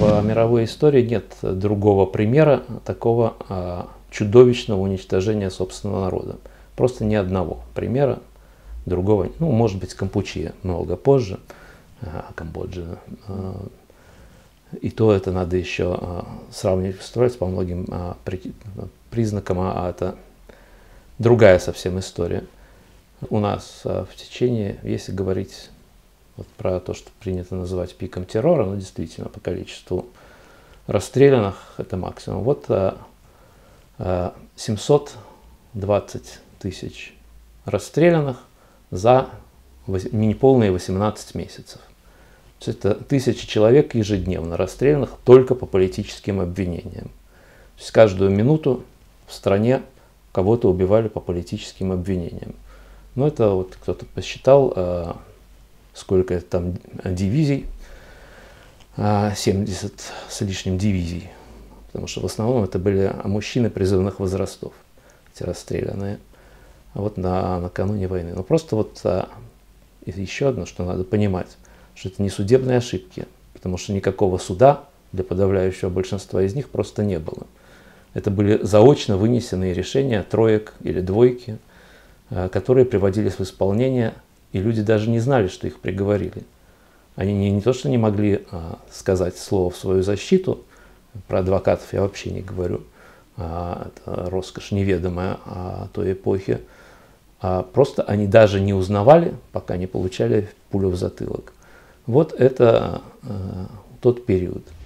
В мировой истории нет другого примера такого чудовищного уничтожения собственного народа. Просто ни одного примера другого. Ну, может быть, Кампучия много позже, Камбоджа. И то это надо еще сравнивать, строить по многим признакам, а это другая совсем история. У нас в течение, если говорить вот про то, что принято называть пиком террора, ну, действительно, по количеству расстрелянных это максимум. Вот 720 тысяч расстрелянных за неполные 18 месяцев. То есть это 1000 человек ежедневно расстрелянных только по политическим обвинениям. То есть каждую минуту в стране кого-то убивали по политическим обвинениям. Но это вот кто-то посчитал, сколько это там дивизий, 70 с лишним дивизий. Потому что в основном это были мужчины призывных возрастов, эти расстрелянные. А вот накануне войны. Но просто вот еще одно, что надо понимать, что это не судебные ошибки, потому что никакого суда для подавляющего большинства из них просто не было. Это были заочно вынесенные решения троек или двойки, которые приводились в исполнение, и люди даже не знали, что их приговорили. Они не то, что не могли сказать слово в свою защиту, про адвокатов я вообще не говорю, это роскошь неведомая той эпохи, просто они даже не узнавали, пока не получали пулю в затылок. Вот это тот период.